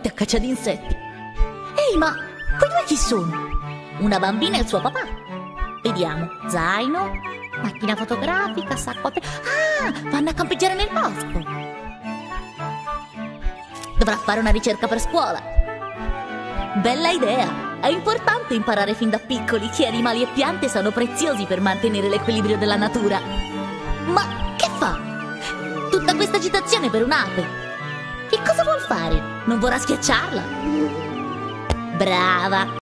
tutte a caccia di insetti. Ehi, ma quei due chi sono? Una bambina e il suo papà. Vediamo, zaino, macchina fotografica, sacco a vanno a campeggiare nel bosco. Dovrà fare una ricerca per scuola. Bella idea. È importante imparare fin da piccoli che animali e piante sono preziosi per mantenere l'equilibrio della natura. Ma che fa? Tutta questa agitazione per un'ape. Che cosa vuol fare? Non vorrà schiacciarla? Brava!